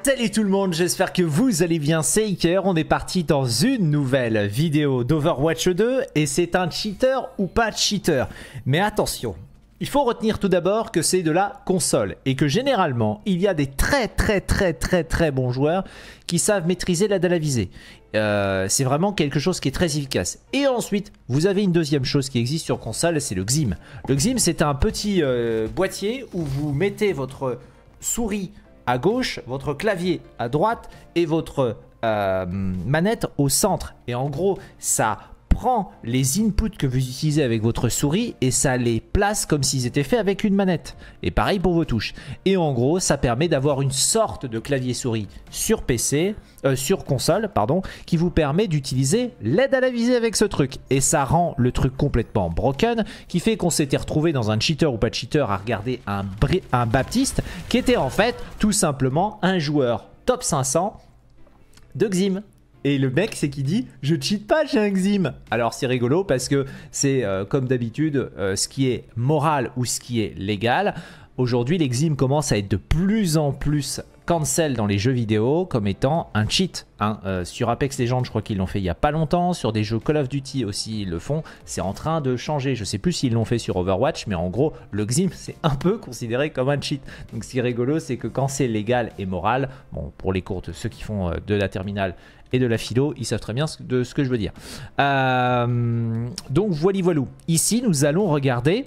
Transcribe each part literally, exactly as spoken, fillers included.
Salut tout le monde, j'espère que vous allez bien, c'est Iker. On est parti dans une nouvelle vidéo d'Overwatch deux et c'est un cheater ou pas cheater. Mais attention, il faut retenir tout d'abord que c'est de la console et que généralement il y a des très très très très très bons joueurs qui savent maîtriser la dalle à viser. Euh, c'est vraiment quelque chose qui est très efficace. Et ensuite, vous avez une deuxième chose qui existe sur console, c'est le X I M. Le X I M, c'est un petit euh, boîtier où vous mettez votre souris à gauche, votre clavier à droite et votre euh, manette au centre. Et en gros, ça prend les inputs que vous utilisez avec votre souris et ça les place comme s'ils étaient faits avec une manette. Et pareil pour vos touches. Et en gros, ça permet d'avoir une sorte de clavier souris sur P C, euh, sur console, pardon, qui vous permet d'utiliser l'aide à la visée avec ce truc. Et ça rend le truc complètement broken, qui fait qu'on s'était retrouvé dans un cheater ou pas cheater à regarder un, un Baptiste, qui était en fait tout simplement un joueur top cinq cents de X I M. Et le mec, c'est qui dit « Je cheat pas, j'ai un X I M ». Alors c'est rigolo parce que c'est euh, comme d'habitude euh, ce qui est moral ou ce qui est légal. Aujourd'hui, les X I M commencent à être de plus en plus cancel dans les jeux vidéo comme étant un cheat. Hein. Euh, sur Apex Legends, je crois qu'ils l'ont fait il n'y a pas longtemps. Sur des jeux Call of Duty aussi, ils le font. C'est en train de changer. Je ne sais plus s'ils l'ont fait sur Overwatch, mais en gros, le X I M, c'est un peu considéré comme un cheat. Donc ce qui est rigolo, c'est que quand c'est légal et moral, bon, pour les cours de ceux qui font euh, de la terminale et de la philo, ils savent très bien de ce que je veux dire. Euh, donc voilà, voilou. Ici, nous allons regarder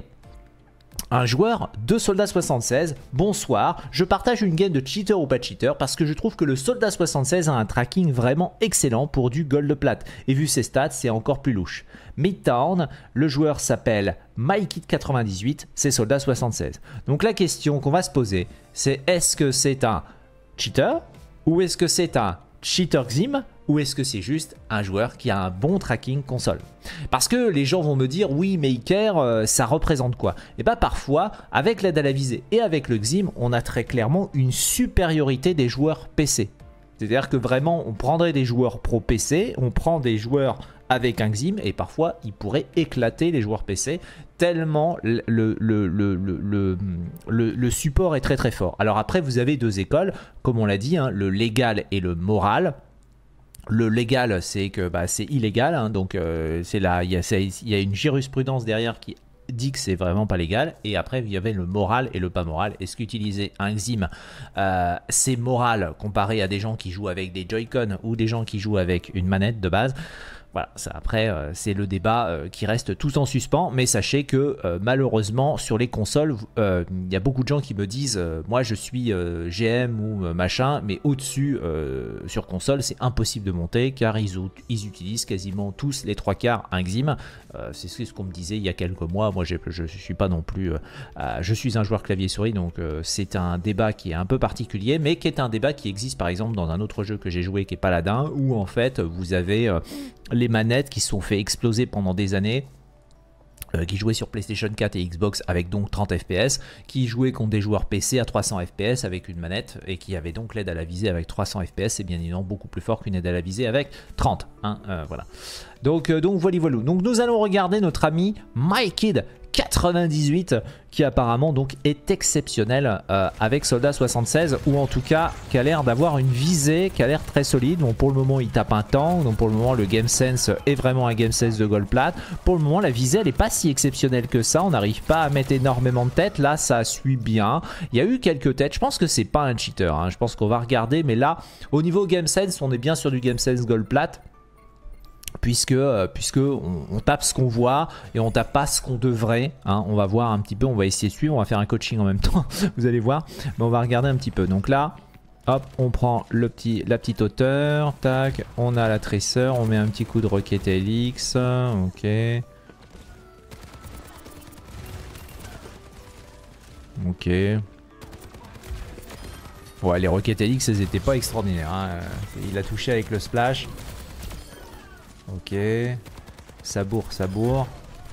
un joueur de Soldat soixante-seize. Bonsoir, je partage une game de cheater ou pas cheater parce que je trouve que le Soldat soixante-seize a un tracking vraiment excellent pour du gold plate. Et vu ses stats, c'est encore plus louche. Midtown, le joueur s'appelle MyKid quatre-vingt-dix-huit, c'est Soldat soixante-seize. Donc la question qu'on va se poser, c'est est-ce que c'est un cheater ou est-ce que c'est un cheater X I M ou est-ce que c'est juste un joueur qui a un bon tracking console? Parce que les gens vont me dire oui mais Iker euh, ça représente quoi? Et bien parfois avec l'aide à la visée et avec le X I M on a très clairement une supériorité des joueurs P C. C'est-à-dire que vraiment on prendrait des joueurs pro P C, on prend des joueurs avec un X I M et parfois ils pourraient éclater les joueurs P C tellement le, le, le, le, le, le, le support est très très fort. Alors après vous avez deux écoles comme on l'a dit, hein, le légal et le moral. Le légal, c'est que bah, c'est illégal, hein, donc euh, c'est là, il y, y a une jurisprudence derrière qui dit que c'est vraiment pas légal. Et après, il y avait le moral et le pas moral. Est-ce qu'utiliser un X I M, euh, c'est moral comparé à des gens qui jouent avec des Joy-Con ou des gens qui jouent avec une manette de base? Voilà, ça, après, euh, c'est le débat euh, qui reste tout en suspens. Mais sachez que euh, malheureusement, sur les consoles, il euh, y a beaucoup de gens qui me disent euh, moi, je suis euh, G M ou euh, machin, mais au-dessus, euh, sur console, c'est impossible de monter car ils, ils utilisent quasiment tous les trois quarts un X I M. Euh, c'est ce qu'on me disait il y a quelques mois. Moi, je ne suis pas non plus... Euh, euh, je suis un joueur clavier-souris, donc euh, c'est un débat qui est un peu particulier, mais qui est un débat qui existe, par exemple, dans un autre jeu que j'ai joué qui est Paladin, où en fait, vous avez... Euh, les manettes qui se sont fait exploser pendant des années, euh, qui jouaient sur PlayStation quatre et Xbox avec donc trente F P S, qui jouaient contre des joueurs P C à trois cents F P S avec une manette et qui avaient donc l'aide à la visée avec trois cents F P S, c'est bien évidemment beaucoup plus fort qu'une aide à la visée avec trente. Hein, euh, voilà. Donc, euh, donc voilà, voilà. Donc nous allons regarder notre ami MyKid quatre-vingt-dix-huit qui apparemment donc est exceptionnel euh, avec Soldat soixante-seize, ou en tout cas qui a l'air d'avoir une visée qui a l'air très solide. Bon, pour le moment il tape un tank, donc pour le moment le game sense est vraiment un game sense de gold plate. Pour le moment la visée elle n'est pas si exceptionnelle que ça, on n'arrive pas à mettre énormément de têtes. Là ça suit bien, il y a eu quelques têtes, je pense que c'est pas un cheater, hein. Je pense qu'on va regarder, mais là au niveau game sense on est bien sur du game sense gold plate. Puisque, euh, puisque on, on tape ce qu'on voit et on tape pas ce qu'on devrait, hein. On va voir un petit peu, on va essayer de suivre, on va faire un coaching en même temps, vous allez voir, mais on va regarder un petit peu. Donc là, hop, on prend le petit, la petite hauteur, tac, on a la traceur, on met un petit coup de Rocket Helix, ok. Ok. Ouais, les Rocket Helix, elles étaient pas extraordinaires, hein. Il a touché avec le splash. Ok, ça bourre, ça bourre.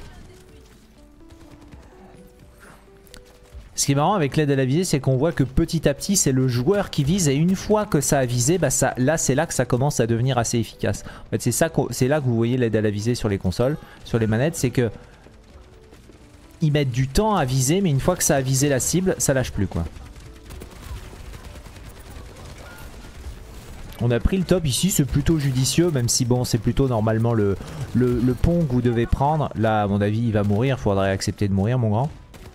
Ce qui est marrant avec l'aide à la visée, c'est qu'on voit que petit à petit, c'est le joueur qui vise. Et une fois que ça a visé, bah ça, là, c'est là que ça commence à devenir assez efficace. En fait, c'est ça, c'est là que vous voyez l'aide à la visée sur les consoles, sur les manettes. C'est que ils mettent du temps à viser, mais une fois que ça a visé la cible, ça lâche plus, quoi. On a pris le top ici, c'est plutôt judicieux, même si bon, c'est plutôt normalement le, le, le pont que vous devez prendre. Là, à mon avis, il va mourir, faudrait accepter de mourir, mon grand.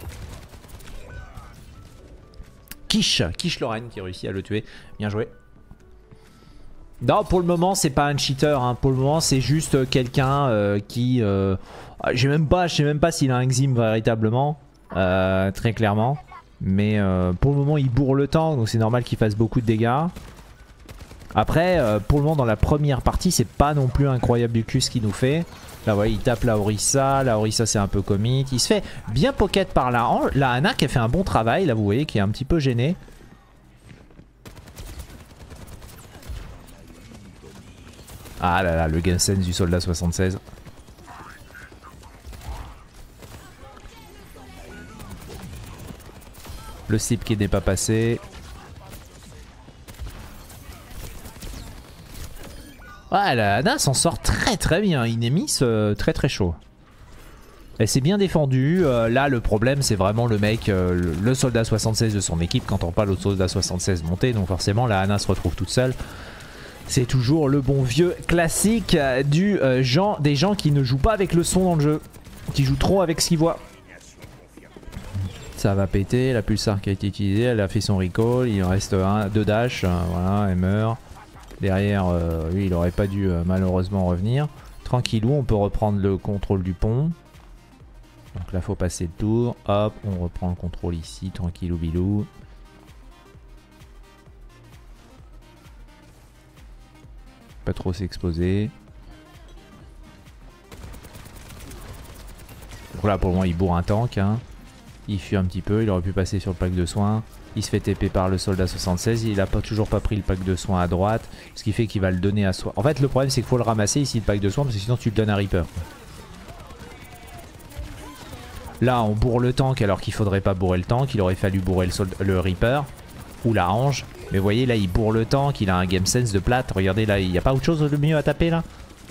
Quiche, Quiche Lorraine qui réussit à le tuer. Bien joué. Non, pour le moment, c'est pas un cheater. Hein. Pour le moment, c'est juste quelqu'un euh, qui... Euh... Je même pas, je sais même pas s'il a un Xim véritablement. Euh, très clairement. Mais euh, pour le moment, il bourre le temps. Donc c'est normal qu'il fasse beaucoup de dégâts. Après, euh, pour le moment, dans la première partie, c'est pas non plus incroyable du cul ce qu'il nous fait. Là, vous voyez, il tape la Orisa. La Orisa, c'est un peu comique. Il se fait bien pocket par la Hange. La Ana qui a fait un bon travail. Là, vous voyez, qui est un petit peu gêné. Ah là là, le game sense du soldat soixante-seize. Le slip qui n'est pas passé. Ouais, la Ana s'en sort très très bien. Inémis, euh, très très chaud. Elle s'est bien défendue. Euh, là, le problème, c'est vraiment le mec, euh, le, le soldat soixante-seize de son équipe. Quand on parle au soldat soixante-seize monté, donc forcément, la Ana se retrouve toute seule. C'est toujours le bon vieux classique du, euh, genre, des gens qui ne jouent pas avec le son dans le jeu. Qui jouent trop avec ce qu'ils voient. Ça va péter. La pulsar qui a été utilisée, elle a fait son recall. Il en reste un, deux dash. Euh, voilà, elle meurt. Derrière, euh, lui, il aurait pas dû euh, malheureusement revenir. Tranquillou, on peut reprendre le contrôle du pont. Donc là, faut passer le tour. Hop, on reprend le contrôle ici. Tranquillou bilou. Pas trop s'exposer. Donc là, pour le moment, il bourre un tank. Hein. Il fuit un petit peu. Il aurait pu passer sur le pack de soins. Il se fait T P par le soldat soixante-seize. Il n'a pas, toujours pas pris le pack de soins à droite. Ce qui fait qu'il va le donner à soi. En fait, le problème, c'est qu'il faut le ramasser ici, le pack de soins, parce que sinon, tu le donnes à Reaper. Là, on bourre le tank alors qu'il faudrait pas bourrer le tank. Il aurait fallu bourrer le, le Reaper ou la Hange. Mais vous voyez, là, il bourre le tank. Il a un game sense de plate. Regardez, là, il n'y a pas autre chose de mieux à taper, là.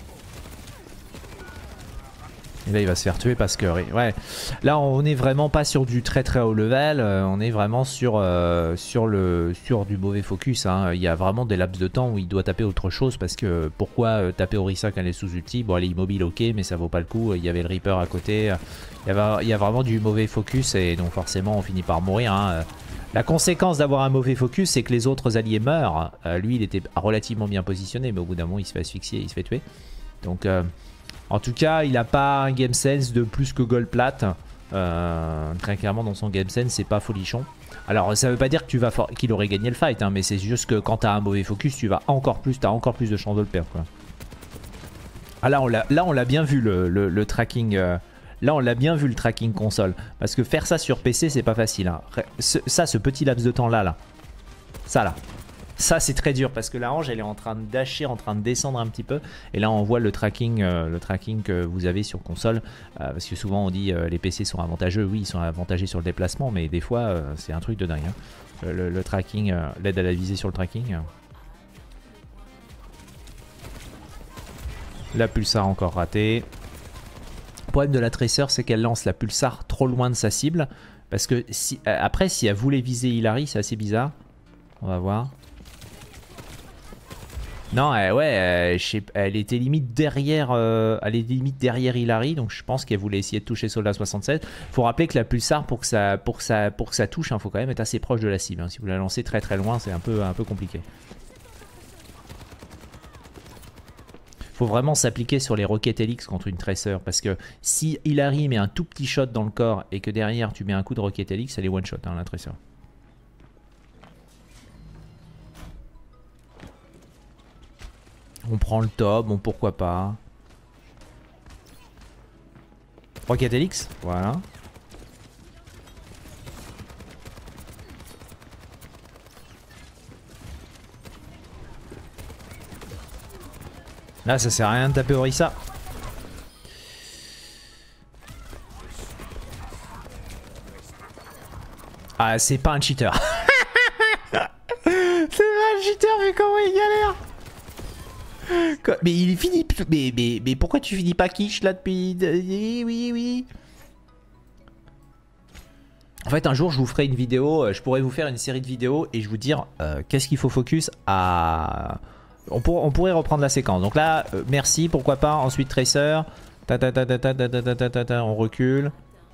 Et là, il va se faire tuer parce que... Ouais, là, on n'est vraiment pas sur du très très haut level. Euh, on est vraiment sur, euh, sur, le, sur du mauvais focus. Hein. Il y a vraiment des laps de temps où il doit taper autre chose. Parce que pourquoi euh, taper Orisa quand elle est sous ulti? Bon, elle est immobile, ok, mais ça vaut pas le coup. Il y avait le Reaper à côté. Il y, avait, il y a vraiment du mauvais focus. Et donc forcément, on finit par mourir. Hein. La conséquence d'avoir un mauvais focus, c'est que les autres alliés meurent. Euh, lui, il était relativement bien positionné. Mais au bout d'un moment, il se fait asphyxier, il se fait tuer. Donc... Euh, En tout cas, il n'a pas un game sense de plus que gold plate. Euh, très clairement, dans son game sense, c'est pas folichon. Alors, ça veut pas dire que tu vas qu'il aurait gagné le fight, hein, mais c'est juste que quand tu as un mauvais focus, tu vas encore plus, t'as encore plus de chances de le perdre. Quoi. Ah là, on l'a, là, on l'a bien vu le, le, le tracking. Euh, là, on l'a bien vu le tracking console, parce que faire ça sur P C, c'est pas facile. Hein. Ce, ça, ce petit laps de temps là, là, ça là. Ça c'est très dur parce que la Hange elle est en train de dasher, en train de descendre un petit peu. Et là on voit le tracking, euh, le tracking que vous avez sur console. Euh, parce que souvent on dit euh, les P C sont avantageux. Oui, ils sont avantagés sur le déplacement, mais des fois euh, c'est un truc de dingue. Hein. Le, le, le tracking, euh, l'aide à la visée sur le tracking. Euh. La pulsar encore ratée. Le problème de la Tracer c'est qu'elle lance la pulsar trop loin de sa cible. Parce que si, euh, après si elle voulait viser Hilary, c'est assez bizarre. On va voir. Non, euh, ouais, euh, je sais, elle était limite derrière, euh, elle était limite derrière Hilary, donc je pense qu'elle voulait essayer de toucher Soldat soixante-sept. Faut rappeler que la pulsar, pour que ça, pour que ça, pour que ça touche, hein, faut quand même être assez proche de la cible. Hein. Si vous la lancez très très loin, c'est un peu, un peu compliqué. Faut vraiment s'appliquer sur les Rocket Helix contre une Tracer, parce que si Hilary met un tout petit shot dans le corps et que derrière tu mets un coup de Rocket Helix, elle est one shot, hein, la Tracer. On prend le top, bon pourquoi pas. Rocket Helix, voilà. Là ça sert à rien de taper Orisa. Ah c'est pas un cheater. C'est pas un cheater mais comment il galère. Quoi? Mais il finit. Mais, mais, mais pourquoi tu finis pas quiche là depuis. Oui, oui, oui. En fait, un jour, je vous ferai une vidéo. Je pourrais vous faire une série de vidéos et je vous dire euh, qu'est-ce qu'il faut focus à, On, pour, on pourrait reprendre la séquence. Donc là, euh, merci, pourquoi pas. Ensuite, Tracer. Ta ta ta ta ta ta ta ta ta ta ta, on recule.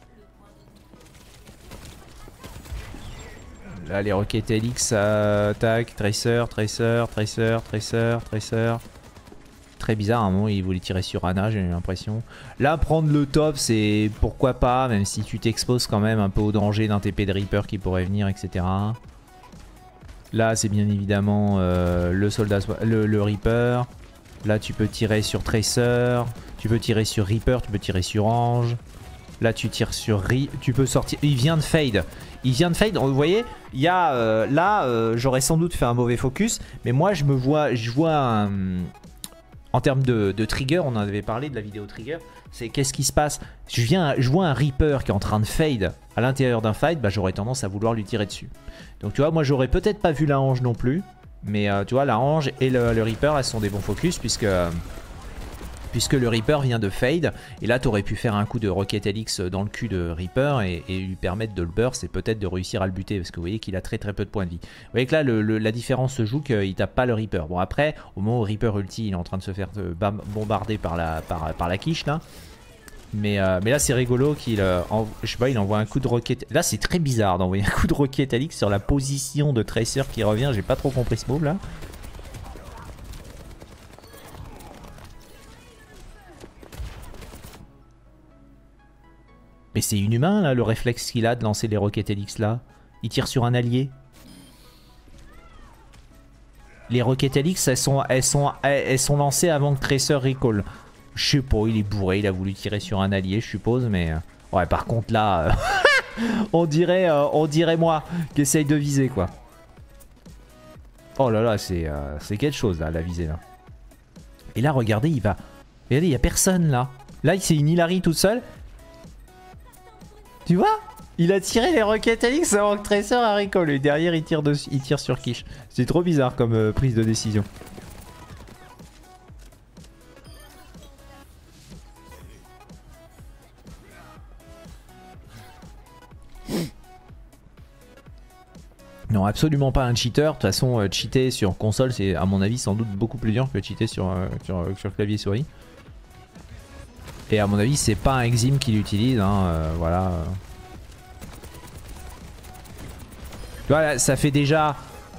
Là, les Rocket Helix, euh, tac, Tracer, Tracer, Tracer, Tracer, Tracer. Très bizarre, à un moment, il voulait tirer sur Ana, j'ai l'impression. Là, prendre le top, c'est pourquoi pas, même si tu t'exposes quand même un peu au danger d'un T P de Reaper qui pourrait venir, et cetera. Là, c'est bien évidemment euh, le soldat, le, le Reaper. Là, tu peux tirer sur Tracer. Tu peux tirer sur Reaper, tu peux tirer sur Ange. Là, tu tires sur Ri. Tu peux sortir. Il vient de fade. Il vient de fade. Vous voyez, il y a euh, là, euh, j'aurais sans doute fait un mauvais focus. Mais moi, je me vois. Je vois un. En termes de, de trigger, on en avait parlé de la vidéo trigger. C'est qu'est-ce qui se passe? Je, viens, je vois un Reaper qui est en train de fade à l'intérieur d'un fight. Bah, j'aurais tendance à vouloir lui tirer dessus. Donc, tu vois, moi, j'aurais peut-être pas vu la Ange non plus. Mais euh, tu vois, la Ange et le, le Reaper, elles sont des bons focus puisque. Euh, Puisque le Reaper vient de fade. Et là, tu aurais pu faire un coup de Rocket Helix dans le cul de Reaper et, et lui permettre de le burst et peut-être de réussir à le buter. Parce que vous voyez qu'il a très très peu de points de vie. Vous voyez que là, le, le, la différence se joue qu'il tape pas le Reaper. Bon, après, au moment où Reaper ulti, il est en train de se faire euh, bombarder par la, par, par la quiche là. Mais, euh, mais là, c'est rigolo qu'il euh, je sais pas, il envoie un coup de Rocket. Là, c'est très bizarre d'envoyer un coup de Rocket Helix sur la position de Tracer qui revient. J'ai pas trop compris ce move là. Mais c'est inhumain là, le réflexe qu'il a de lancer les Rocket Helix là. Il tire sur un allié. Les Rocket Helix, elles sont, elles sont, elles sont lancées avant que Tracer recall. Je sais pas, il est bourré, il a voulu tirer sur un allié, je suppose, mais... Ouais, par contre là, euh... on dirait, euh, on dirait moi qui essaye de viser quoi. Oh là là, c'est euh, c'est quelque chose là, la visée là. Et là, regardez, il va... Regardez, il n'y a personne là. Là, c'est une Hilary toute seule. Tu vois? Il a tiré les Rocket Helix avant que Tracer a recall. Et derrière, il tire, de, il tire sur Quiche. C'est trop bizarre comme euh, prise de décision. Non, absolument pas un cheater. De toute façon, euh, cheater sur console, c'est à mon avis sans doute beaucoup plus dur que cheater sur, euh, sur, sur clavier souris. Et à mon avis, c'est pas un Exim qui l'utilise. Hein, euh, voilà. Tu vois, là, ça fait déjà...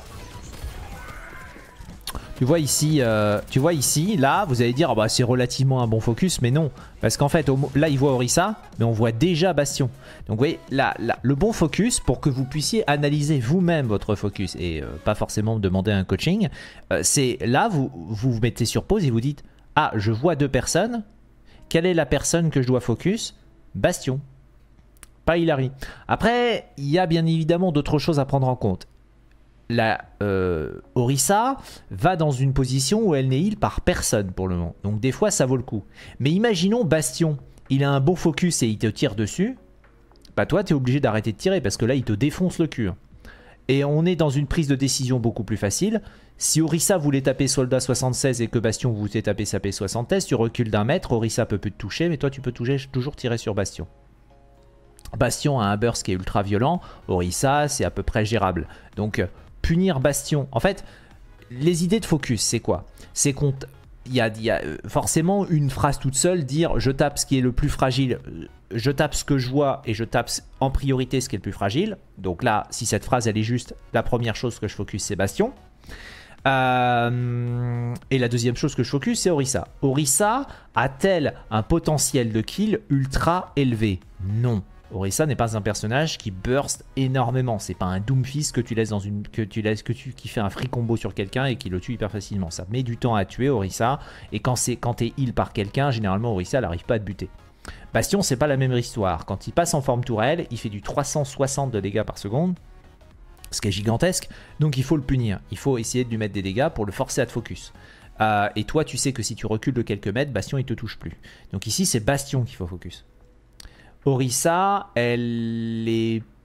Tu vois ici, euh, tu vois ici, là, vous allez dire, oh bah, c'est relativement un bon focus, mais non. Parce qu'en fait, au, là, il voit Orisa, mais on voit déjà Bastion. Donc, vous voyez, là, là, le bon focus, pour que vous puissiez analyser vous-même votre focus, et euh, pas forcément demander un coaching, euh, c'est là, vous, vous vous mettez sur pause et vous dites, ah, je vois deux personnes, quelle est la personne que je dois focus? Bastion. Pas Hilary. Après, il y a bien évidemment d'autres choses à prendre en compte. La euh, Orisa va dans une position où elle n'est heal par personne pour le moment. Donc des fois, ça vaut le coup. Mais imaginons Bastion, il a un bon focus et il te tire dessus. Bah toi, tu es obligé d'arrêter de tirer parce que là, il te défonce le cul. Et on est dans une prise de décision beaucoup plus facile. Si Orisa voulait taper soldat soixante-seize et que Bastion voulait taper sa P soixante-seize, tu recules d'un mètre, Orisa peut plus te toucher, mais toi, tu peux toucher, toujours tirer sur Bastion. Bastion a un burst qui est ultra violent, Orisa c'est à peu près gérable. Donc punir Bastion, en fait les idées de focus c'est quoi? C'est qu'on il y a, y a forcément une phrase toute seule, dire je tape ce qui est le plus fragile, je tape ce que je vois et je tape en priorité ce qui est le plus fragile. Donc là si cette phrase elle est juste, la première chose que je focus c'est Bastion. Euh, et la deuxième chose que je focus c'est Orisa. Orisa a-t-elle un potentiel de kill ultra élevé? Non. Orisa n'est pas un personnage qui burst énormément. C'est pas un Doomfist que tu laisses dans une, que tu laisses, que tu, qui fait un free combo sur quelqu'un et qui le tue hyper facilement. Ça met du temps à tuer Orisa. Et quand c'est quand t'es heal par quelqu'un, généralement Orisa n'arrive pas à te buter. Bastion, c'est pas la même histoire. Quand il passe en forme tourelle, il fait du trois cent soixante de dégâts par seconde, ce qui est gigantesque. Donc il faut le punir. Il faut essayer de lui mettre des dégâts pour le forcer à te focus. Euh, et toi, tu sais que si tu recules de quelques mètres, Bastion il te touche plus. Donc ici, c'est Bastion qu'il faut focus. Orisa, elle est,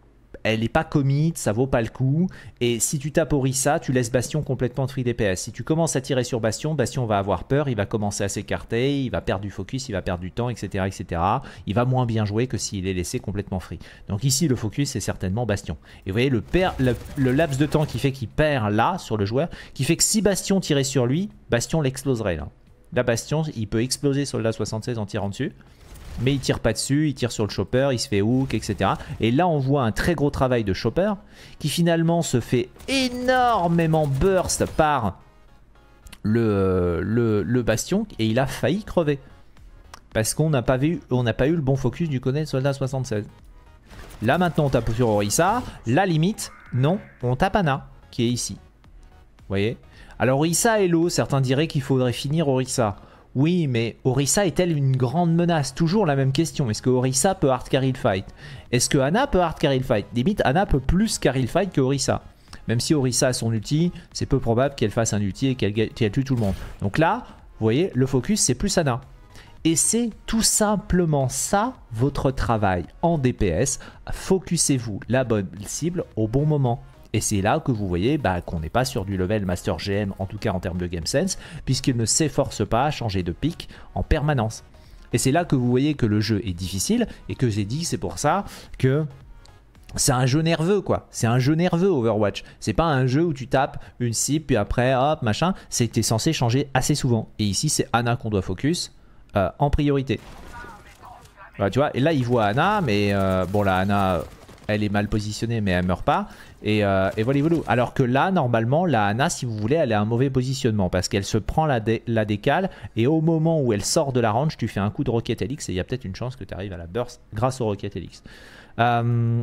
elle n'est pas commit, ça vaut pas le coup. Et si tu tapes Orisa, tu laisses Bastion complètement free D P S. Si tu commences à tirer sur Bastion, Bastion va avoir peur, il va commencer à s'écarter, il va perdre du focus, il va perdre du temps, et cetera, et cetera. Il va moins bien jouer que s'il est laissé complètement free. Donc ici, le focus, c'est certainement Bastion. Et vous voyez, le, per, le, le laps de temps qui fait qu'il perd là, sur le joueur, qui fait que si Bastion tirait sur lui, Bastion l'exploserait là. Là, Bastion, il peut exploser Soldat soixante-seize en tirant dessus. Mais il tire pas dessus, il tire sur le chopper, il se fait hook, et cetera. Et là, on voit un très gros travail de chopper qui finalement se fait énormément burst par le, le, le Bastion et il a failli crever. Parce qu'on n'a pas, vu, on n'a pas eu le bon focus du Conet Soldat soixante-seize. Là, maintenant, on tape sur Orisa. La limite, non, on tape Ana qui est ici. Vous voyez? Alors, Orisa est low. Certains diraient qu'il faudrait finir Orisa. Oui, mais Orisa est-elle une grande menace? Toujours la même question. Est-ce que Orisa peut hard carry le fight? Est-ce que Ana peut hard carry le fight? Limite, Ana peut plus carry le fight que Orisa. Même si Orisa a son ulti, c'est peu probable qu'elle fasse un ulti et qu'elle tue tout le monde. Donc là, vous voyez, le focus, c'est plus Ana. Et c'est tout simplement ça, votre travail en D P S. Focussez-vous la bonne cible au bon moment. Et c'est là que vous voyez bah, qu'on n'est pas sur du level Master G M, en tout cas en termes de game sense, puisqu'il ne s'efforce pas à changer de pic en permanence. Et c'est là que vous voyez que le jeu est difficile, et que j'ai dit, c'est pour ça que c'est un jeu nerveux, quoi. C'est un jeu nerveux, Overwatch. C'est pas un jeu où tu tapes une cible, puis après, hop, machin. C'était censé changer assez souvent. Et ici, c'est Ana qu'on doit focus euh, en priorité. Voilà, tu vois, et là, il voit Ana, mais euh, bon, là, Ana... elle est mal positionnée mais elle meurt pas. Et, euh, et voilà, voilà. Alors que là, normalement, la Ana, si vous voulez, elle a un mauvais positionnement parce qu'elle se prend la, dé la décale et au moment où elle sort de la range, tu fais un coup de Rocket Helix et il y a peut-être une chance que tu arrives à la burst grâce au Rocket Helix. Euh...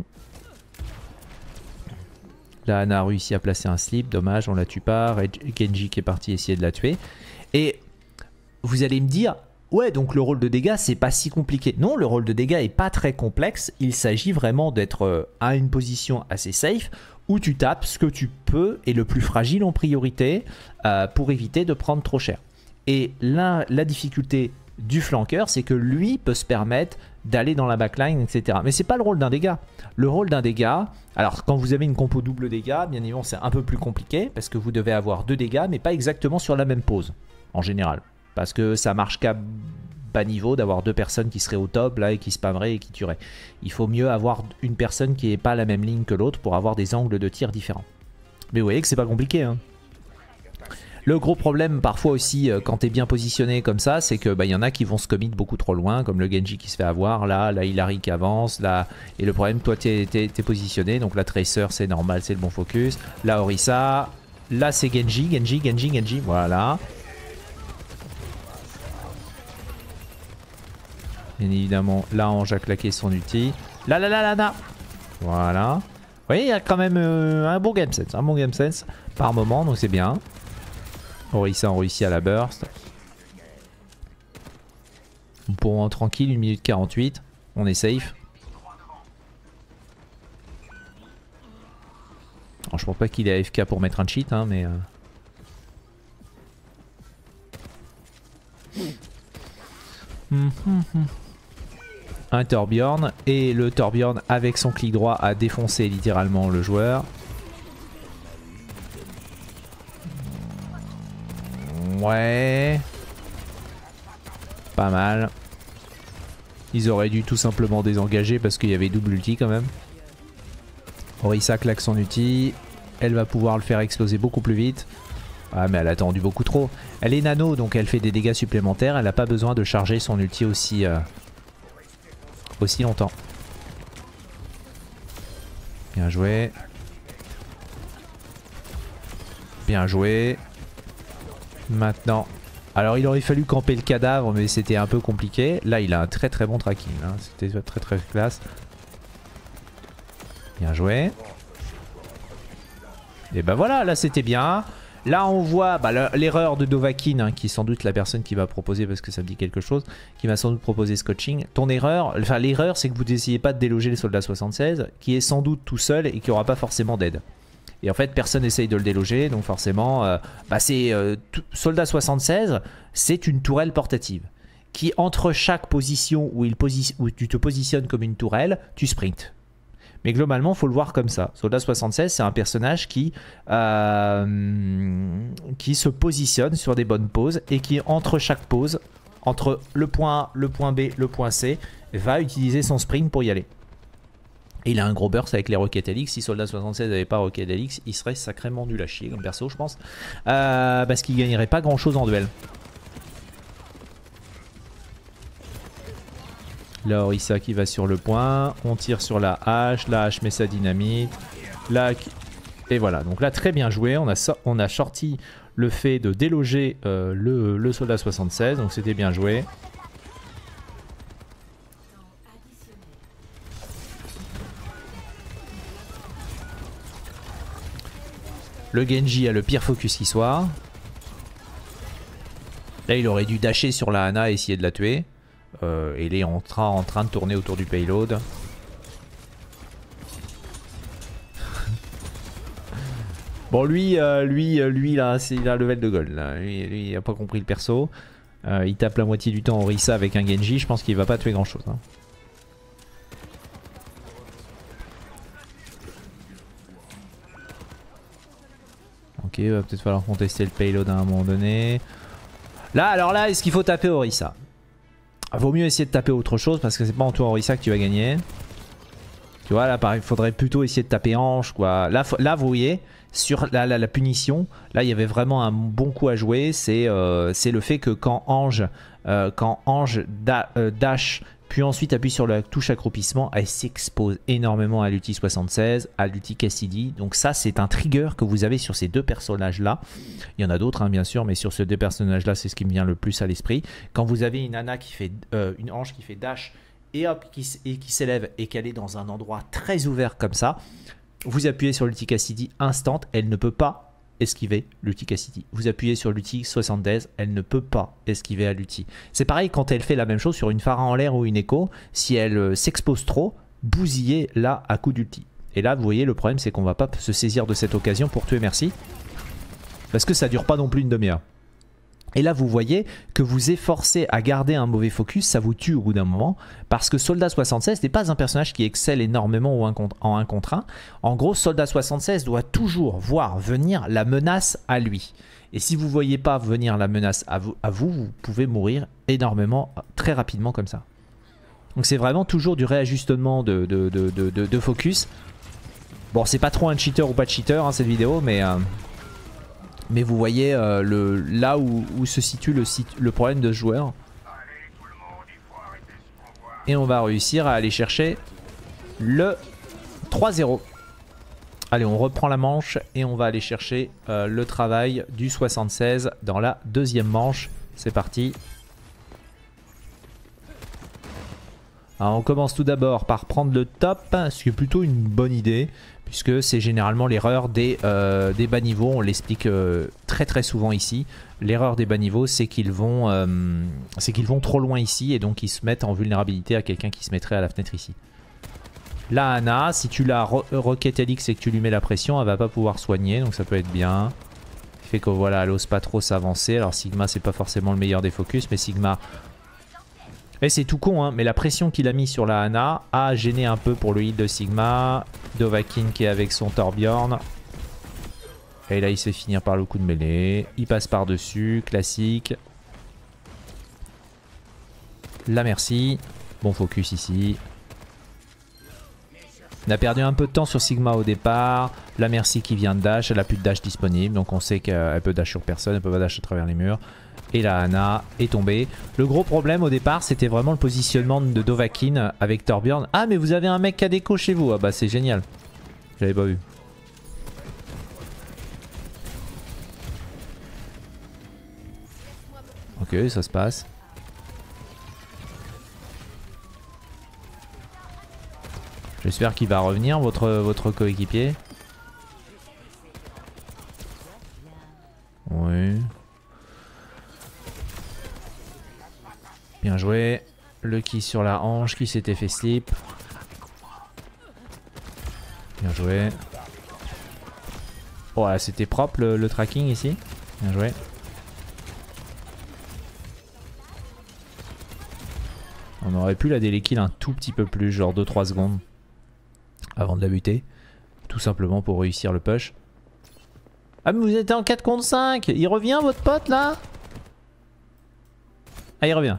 La Ana a réussi à placer un slip, dommage, on la tue pas. Genji qui est parti essayer de la tuer. Et vous allez me dire... ouais, donc le rôle de dégâts, c'est pas si compliqué. Non, le rôle de dégâts est pas très complexe. Il s'agit vraiment d'être euh, à une position assez safe où tu tapes ce que tu peux et le plus fragile en priorité euh, pour éviter de prendre trop cher. Et là, la difficulté du flanqueur, c'est que lui peut se permettre d'aller dans la backline, et cetera. Mais c'est pas le rôle d'un dégât. Le rôle d'un dégât, alors quand vous avez une compo double dégâts, bien évidemment, c'est un peu plus compliqué parce que vous devez avoir deux dégâts, mais pas exactement sur la même pose en général. Parce que ça marche qu'à bas niveau d'avoir deux personnes qui seraient au top là et qui spammeraient et qui tueraient. Il faut mieux avoir une personne qui n'est pas la même ligne que l'autre pour avoir des angles de tir différents. Mais vous voyez que c'est pas compliqué. Hein. Le gros problème parfois aussi euh, quand tu es bien positionné comme ça, c'est que bah, y en a qui vont se commit beaucoup trop loin, comme le Genji qui se fait avoir, là, la Hilary qui avance, là. Et le problème, toi tu es positionné, donc la Tracer c'est normal, c'est le bon focus. La Orisa, là c'est Genji, Genji, Genji, Genji, voilà. Bien évidemment, là, Ange a claqué son ulti. Là, là, là, là, là. Voilà. Vous voyez, il y a quand même euh, un bon game sense. Un bon game sense par moment, donc c'est bien. Orisa, on réussit à la burst. Bon, tranquille, une minute quarante-huit. On est safe. Alors, je pense pas qu'il est A F K pour mettre un cheat, hein, mais... Euh... Hum, hum, hum. Un Torbjorn et le Torbjorn avec son clic droit a défoncé littéralement le joueur. Ouais. Pas mal. Ils auraient dû tout simplement désengager parce qu'il y avait double ulti quand même. Orisa claque son ulti. Elle va pouvoir le faire exploser beaucoup plus vite. Ah mais elle a attendu beaucoup trop. Elle est nano donc elle fait des dégâts supplémentaires. Elle n'a pas besoin de charger son ulti aussi, euh, aussi longtemps. Bien joué. Bien joué. Maintenant. Alors il aurait fallu camper le cadavre mais c'était un peu compliqué. Là il a un très très bon tracking. Hein. C'était très très classe. Bien joué. Et ben voilà, là c'était bien. Là on voit bah, l'erreur de Dovahkiin, hein, qui est sans doute la personne qui va proposer, parce que ça me dit quelque chose, qui m'a sans doute proposé ce coaching. Ton erreur, enfin l'erreur c'est que vous n'essayez pas de déloger les soldats soixante-seize, qui est sans doute tout seul et qui n'aura pas forcément d'aide. Et en fait personne n'essaye de le déloger, donc forcément, euh, bah, c'est euh, soldat soixante-seize, c'est une tourelle portative. Qui entre chaque position où, il posi où tu te positionnes comme une tourelle, tu sprints. Mais globalement, il faut le voir comme ça. Soldat soixante-seize, c'est un personnage qui, euh, qui se positionne sur des bonnes poses et qui, entre chaque pose, entre le point A, le point B, le point C, va utiliser son sprint pour y aller. Et il a un gros burst avec les Rocket Helix. Si Soldat soixante-seize n'avait pas Rocket Helix, il serait sacrément nul à chier comme perso, je pense. Euh, parce qu'il gagnerait pas grand chose en duel. Là, Orisa qui va sur le point. On tire sur la hache. La hache met sa dynamite. Là, et voilà. Donc là, très bien joué. On a, so on a sorti le fait de déloger euh, le, le Soldat soixante-seize. Donc c'était bien joué. Le Genji a le pire focus qui soit. Là, il aurait dû dasher sur la Ana et essayer de la tuer. Euh, et il est en train, en train de tourner autour du payload. Bon, lui, euh, lui, euh, lui là, c'est il a un level de gold. Là. Lui, lui, il a pas compris le perso. Euh, il tape la moitié du temps Orisa avec un Genji. Je pense qu'il va pas tuer grand chose. Hein. Ok, il va peut-être falloir contester le payload à un moment donné. Là, alors là, est-ce qu'il faut taper Orisa? Vaut mieux essayer de taper autre chose parce que c'est pas en tuant Orisa que tu vas gagner. Tu vois, là, pareil, il faudrait plutôt essayer de taper Ange, quoi. Là, là vous voyez, sur la, la, la punition, là, il y avait vraiment un bon coup à jouer. C'est euh, le fait que quand Ange, euh, quand Ange da, euh, dash, puis ensuite appuie sur la touche accroupissement, elle s'expose énormément à l'ulti soixante-seize, à l'ulti Cassidy. Donc ça, c'est un trigger que vous avez sur ces deux personnages-là. Il y en a d'autres, hein, bien sûr, mais sur ces deux personnages-là, c'est ce qui me vient le plus à l'esprit. Quand vous avez une Ana qui fait, euh, une Ange qui fait dash et hop, qui, et qui s'élève et qu'elle est dans un endroit très ouvert comme ça, vous appuyez sur l'ulti Cassidy instant, elle ne peut pas esquiver l'ulti Cassidy. Vous appuyez sur l'ulti soixante-dix, elle ne peut pas esquiver à l'ulti. C'est pareil quand elle fait la même chose sur une Pharah en l'air ou une Echo, si elle euh, s'expose trop, bousillez là à coup d'ulti. Et là, vous voyez, le problème c'est qu'on va pas se saisir de cette occasion pour tuer Merci. Parce que ça dure pas non plus une demi-heure. Et là, vous voyez que vous efforcez à garder un mauvais focus, ça vous tue au bout d'un moment. Parce que Soldat soixante-seize n'est pas un personnage qui excelle énormément en un contre un. En gros, Soldat soixante-seize doit toujours voir venir la menace à lui. Et si vous ne voyez pas venir la menace à vous, à vous, vous pouvez mourir énormément, très rapidement comme ça. Donc c'est vraiment toujours du réajustement de, de, de, de, de, de focus. Bon, c'est pas trop un cheater ou pas de cheater, hein, cette vidéo, mais... Euh, Mais vous voyez euh, le, là où, où se situe le, le problème de ce joueur. Et on va réussir à aller chercher le trois zéro. Allez, on reprend la manche et on va aller chercher euh, le travail du soixante-seize dans la deuxième manche. C'est parti. Alors on commence tout d'abord par prendre le top, ce qui est plutôt une bonne idée. Puisque c'est généralement l'erreur des, euh, des bas niveaux, on l'explique euh, très très souvent ici. L'erreur des bas niveaux, c'est qu'ils vont, euh, c'est qu'ils vont trop loin ici et donc ils se mettent en vulnérabilité à quelqu'un qui se mettrait à la fenêtre ici. La Ana, si tu la Rocket Helix et que tu lui mets la pression, elle va pas pouvoir soigner, donc ça peut être bien. Ce qui fait que voilà, elle ose pas trop s'avancer. Alors Sigma, c'est pas forcément le meilleur des focus, mais Sigma... Et c'est tout con, hein, mais la pression qu'il a mis sur la Ana a gêné un peu pour le heal de Sigma. Dovahkiin qui est avec son Torbjorn. Et là, il se fait finir par le coup de mêlée. Il passe par-dessus, classique. La Merci. Bon focus ici. On a perdu un peu de temps sur Sigma au départ. La Merci qui vient de dash, elle n'a plus de dash disponible. Donc on sait qu'elle peut dash sur personne, elle peut pas dash à travers les murs. Et la Ana est tombée. Le gros problème au départ, c'était vraiment le positionnement de Dovahkiin avec Torbjorn. Ah, mais vous avez un mec qui a déco chez vous. Ah bah c'est génial. J'avais pas vu. Ok, ça se passe. J'espère qu'il va revenir, votre, votre coéquipier. Oui. Bien joué. Le qui sur la hanche qui s'était fait slip. Bien joué. Oh là, c'était propre le, le tracking ici. Bien joué. On aurait pu la déléquiller un tout petit peu plus, genre deux trois secondes. avant de la buter. Tout simplement pour réussir le push. Ah mais vous êtes en quatre contre cinq. Il revient votre pote là? Ah il revient.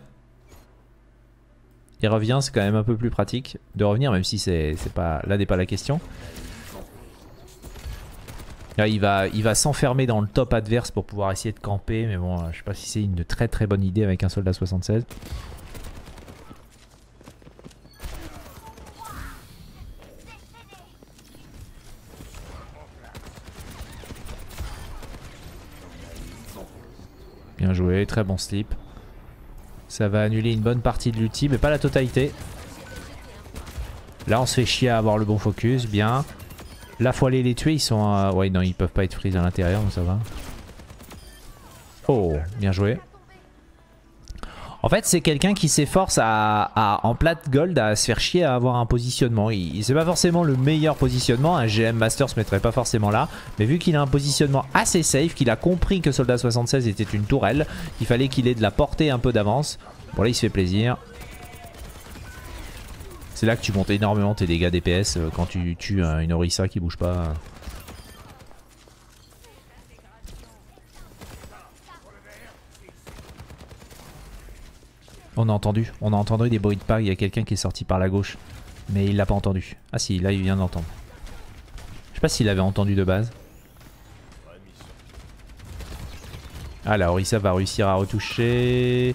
Il revient, c'est quand même un peu plus pratique de revenir, même si c'est pas là n'est pas la question. Là il va, il va s'enfermer dans le top adverse pour pouvoir essayer de camper, mais bon je sais pas si c'est une très très bonne idée avec un soldat soixante-seize. Bien joué, très bon slip. Ça va annuler une bonne partie de l'ulti, mais pas la totalité. Là, on se fait chier à avoir le bon focus, bien. Là, faut aller les tuer, ils sont... Euh... Ouais, non, ils peuvent pas être freeze à l'intérieur, donc ça va. Oh, bien joué. En fait, c'est quelqu'un qui s'efforce à, à, en plate gold à se faire chier à avoir un positionnement. Il, c'est pas forcément le meilleur positionnement. Un G M Master se mettrait pas forcément là. Mais vu qu'il a un positionnement assez safe, qu'il a compris que Soldat soixante-seize était une tourelle, il fallait qu'il ait de la portée un peu d'avance. Bon là, il se fait plaisir. C'est là que tu montes énormément tes dégâts D P S quand tu tues une Orisa qui bouge pas. On a entendu, on a entendu des bruits de pas, il y a quelqu'un qui est sorti par la gauche. Mais il l'a pas entendu. Ah si, là il vient d'entendre. Je sais pas s'il avait entendu de base. Ah la Orisa va réussir à retoucher.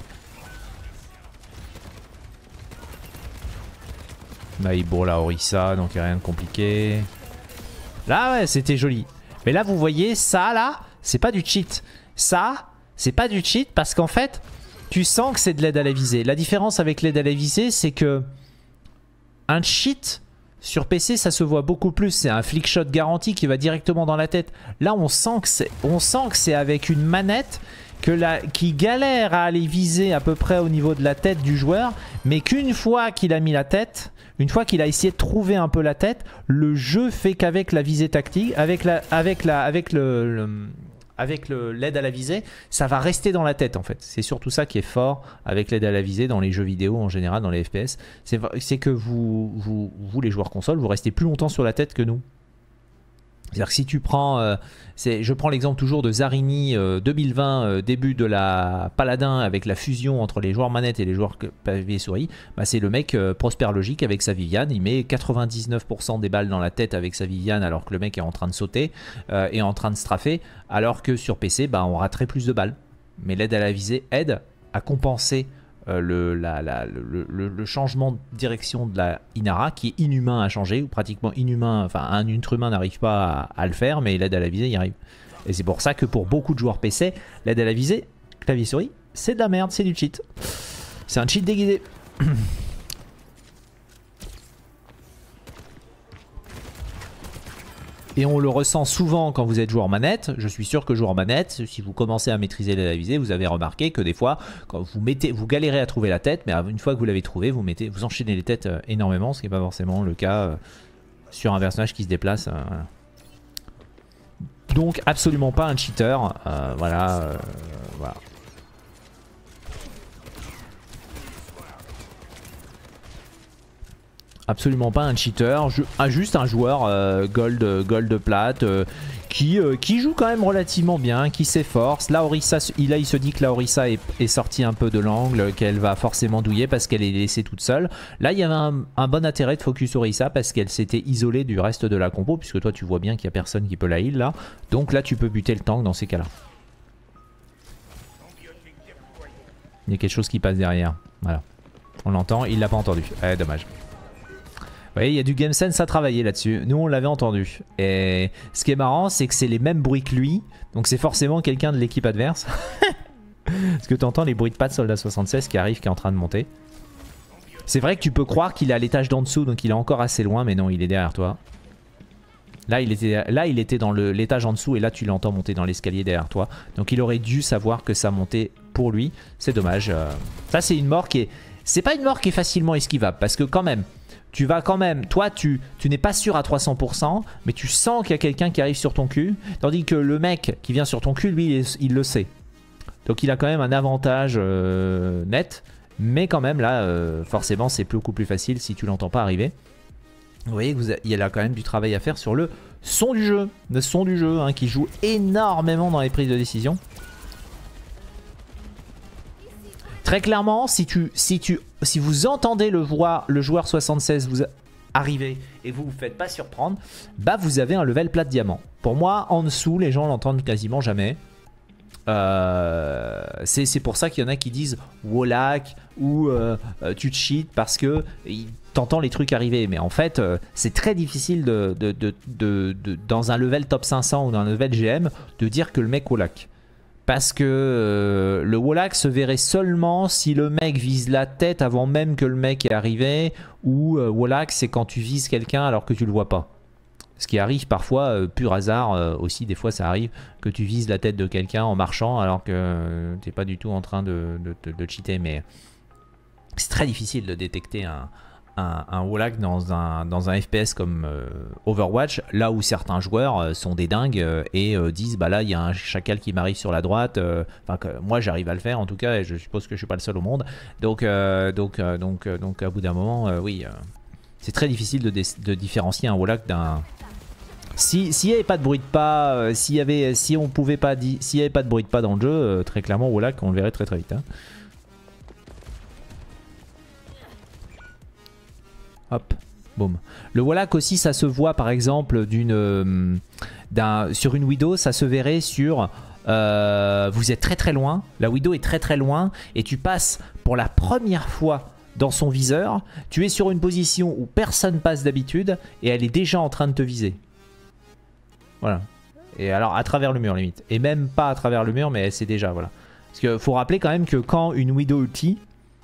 Là il bourre la Orisa, donc il n'y a rien de compliqué. Là ouais, c'était joli. Mais là vous voyez, ça là, c'est pas du cheat. Ça, c'est pas du cheat parce qu'en fait... Tu sens que c'est de l'aide à la visée. La différence avec l'aide à la visée, c'est que un cheat sur P C, ça se voit beaucoup plus. C'est un flick shot garanti qui va directement dans la tête. Là, on sent que c'est avec une manette que la, qui galère à aller viser à peu près au niveau de la tête du joueur, mais qu'une fois qu'il a mis la tête, une fois qu'il a essayé de trouver un peu la tête, le jeu fait qu'avec la visée tactique, avec la, avec la, avec le, le avec l'aide à la visée, ça va rester dans la tête en fait. C'est surtout ça qui est fort avec l'aide à la visée dans les jeux vidéo en général, dans les F P S. C'est que vous, vous, vous, les joueurs console, vous restez plus longtemps sur la tête que nous. C'est-à-dire que si tu prends, euh, je prends l'exemple toujours de Zarini euh, deux mille vingt, euh, début de la Paladin avec la fusion entre les joueurs manettes et les joueurs papier souris, bah c'est le mec euh, Prosper Logique avec sa Viviane, il met quatre-vingt-dix-neuf pour cent des balles dans la tête avec sa Viviane alors que le mec est en train de sauter euh, et en train de straffer, alors que sur P C bah, on raterait plus de balles. Mais l'aide à la visée aide à compenser Euh, le, la, la, le, le, le changement de direction de la Inara qui est inhumain à changer, ou pratiquement inhumain, enfin un être humain n'arrive pas à, à le faire, mais l'aide à la visée y arrive. Et c'est pour ça que pour beaucoup de joueurs P C, l'aide à la visée, clavier souris, c'est de la merde, c'est du cheat. C'est un cheat déguisé. Et on le ressent souvent quand vous êtes joueur manette. Je suis sûr que joueur manette, si vous commencez à maîtriser la visée, vous avez remarqué que des fois, quand vous mettez, vous galérez à trouver la tête, mais une fois que vous l'avez trouvé, vous mettez, vous enchaînez les têtes énormément, ce qui n'est pas forcément le cas sur un personnage qui se déplace. Voilà. Donc absolument pas un cheater. Euh, voilà, euh, voilà. Absolument pas un cheater, je, ah, juste un joueur euh, gold, gold plate euh, qui, euh, qui joue quand même relativement bien, qui s'efforce. Là, Orisa, là, il se dit que la Orisa est, est sortie un peu de l'angle, qu'elle va forcément douiller parce qu'elle est laissée toute seule. Là, il y avait un, un bon intérêt de focus Orisa parce qu'elle s'était isolée du reste de la compo, puisque toi, tu vois bien qu'il n'y a personne qui peut la heal là. Donc là, tu peux buter le tank dans ces cas-là. Il y a quelque chose qui passe derrière. Voilà. On l'entend, il l'a pas entendu. Eh, dommage. Vous voyez, il y a du game sense à travailler là-dessus. Nous, on l'avait entendu. Et ce qui est marrant, c'est que c'est les mêmes bruits que lui. Donc c'est forcément quelqu'un de l'équipe adverse. Parce que tu entends les bruits de pas de Soldat soixante-seize qui arrive, qui est en train de monter. C'est vrai que tu peux croire qu'il est à l'étage d'en dessous, donc il est encore assez loin, mais non, il est derrière toi. Là, il était, là, il était dans l'étage en dessous, et là, tu l'entends monter dans l'escalier derrière toi. Donc il aurait dû savoir que ça montait pour lui. C'est dommage. Ça, c'est une mort qui est... C'est pas une mort qui est facilement esquivable, parce que quand même... Tu vas quand même, toi tu, tu n'es pas sûr à trois cents pour cent, mais tu sens qu'il y a quelqu'un qui arrive sur ton cul. Tandis que le mec qui vient sur ton cul, lui, il, il le sait. Donc il a quand même un avantage euh, net. Mais quand même là, euh, forcément, c'est beaucoup plus facile si tu l'entends pas arriver. Vous voyez qu'il y a quand même du travail à faire sur le son du jeu. Le son du jeu hein, qui joue énormément dans les prises de décision. Très clairement, si, tu, si, tu, si vous entendez le, voir, le joueur soixante-seize vous arriver et vous ne vous faites pas surprendre, bah vous avez un level plat de diamant. Pour moi, en dessous, les gens l'entendent quasiment jamais. Euh, c'est pour ça qu'il y en a qui disent Wallach ou euh, tu cheats parce que t'entends les trucs arriver. Mais en fait, euh, c'est très difficile de, de, de, de, de, dans un level top cinq cents ou dans un level G M de dire que le mec Wallach. Parce que euh, le Wallach se verrait seulement si le mec vise la tête avant même que le mec est arrivé. Ou euh, Wallach, c'est quand tu vises quelqu'un alors que tu le vois pas. Ce qui arrive parfois, euh, pur hasard euh, aussi, des fois ça arrive que tu vises la tête de quelqu'un en marchant alors que euh, tu n'es pas du tout en train de, de, de, de cheater. Mais c'est très difficile de détecter un, un, un Wallach dans un, dans un F P S comme euh, Overwatch, là où certains joueurs euh, sont des dingues euh, et euh, disent bah là il y a un chacal qui m'arrive sur la droite. Euh, enfin, que, moi j'arrive à le faire en tout cas et je suppose que je suis pas le seul au monde. Donc, euh, donc, euh, donc, euh, donc à bout d'un moment, euh, oui, euh, c'est très difficile de, de différencier un Wallach d'un... Si s'il n'y avait pas de bruit de pas, euh, s'il y avait, si on pouvait pas, s'il n'y avait pas de bruit de pas dans le jeu, euh, très clairement Wallach on le verrait très très vite. Hein. Hop, boum. Le Wallach aussi, ça se voit par exemple d'une, euh, d'un, sur une Widow, ça se verrait sur, euh, vous êtes très très loin, la Widow est très très loin et tu passes pour la première fois dans son viseur, tu es sur une position où personne passe d'habitude et elle est déjà en train de te viser. Voilà. Et alors à travers le mur limite. Et même pas à travers le mur, mais elle sait déjà, voilà. Parce qu'il faut rappeler quand même que quand une Widow ulti,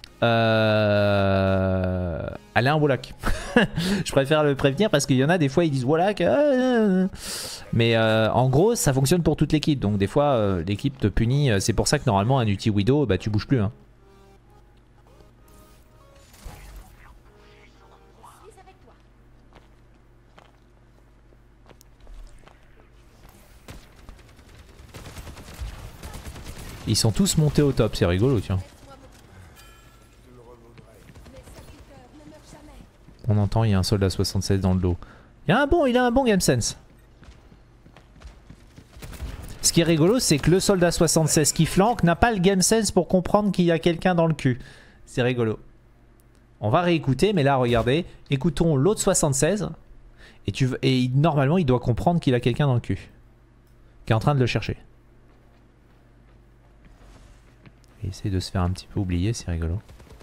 euh... elle a un Wallach. Je préfère le prévenir parce qu'il y en a des fois ils disent Wallach. Euh... Mais euh, en gros ça fonctionne pour toute l'équipe. Donc des fois euh, l'équipe te punit. C'est pour ça que normalement un ulti Widow, bah tu bouges plus. Hein. Ils sont tous montés au top, c'est rigolo, tiens. On entend, il y a un soldat soixante-seize dans le dos. Il y a un bon, il a un bon game sense. Ce qui est rigolo, c'est que le soldat soixante-seize qui flanque n'a pas le game sense pour comprendre qu'il y a quelqu'un dans le cul. C'est rigolo. On va réécouter, mais là, regardez. Écoutons l'autre soixante-seize. Et, tu, et normalement, il doit comprendre qu'il a quelqu'un dans le cul. Qui est en train de le chercher. Il essaie de se faire un petit peu oublier, c'est rigolo.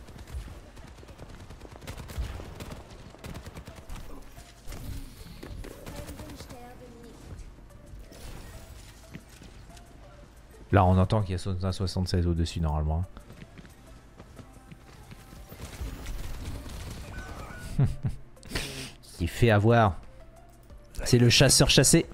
Là on entend qu'il y a un soixante-seize au-dessus normalement. Il fait avoir. C'est le chasseur chassé.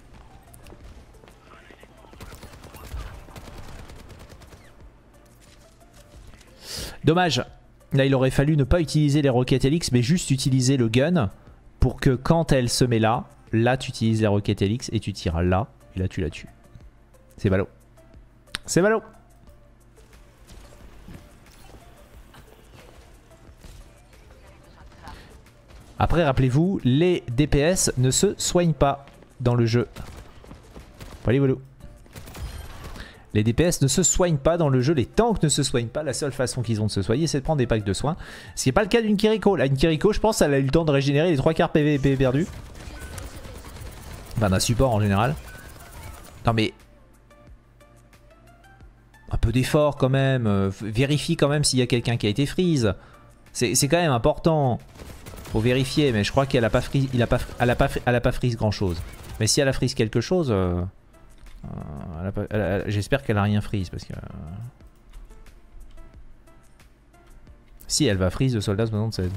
Dommage. Là il aurait fallu ne pas utiliser les roquettes Helix mais juste utiliser le gun pour que quand elle se met là, là tu utilises les roquettes Helix et tu tires là et là tu la tues. C'est ballot. C'est ballot. Après rappelez-vous, les D P S ne se soignent pas dans le jeu. Voilà, voilà. Les D P S ne se soignent pas dans le jeu, les tanks ne se soignent pas. La seule façon qu'ils ont de se soigner, c'est de prendre des packs de soins. Ce qui n'est pas le cas d'une Kiriko. Là, une Kiriko, je pense, elle a eu le temps de régénérer les trois quarts P V P perdus. Enfin, d'un support en général. Non, mais. Un peu d'effort quand même. Euh, vérifie quand même s'il y a quelqu'un qui a été freeze. C'est quand même important. Faut vérifier, mais je crois qu'elle a pas freeze, il a pas, elle a pas, elle a pas freeze grand chose. Mais si elle a freeze quelque chose. Euh... Euh, J'espère qu'elle a rien freeze parce que... Euh... Si elle va freeze le soldat soixante-seize.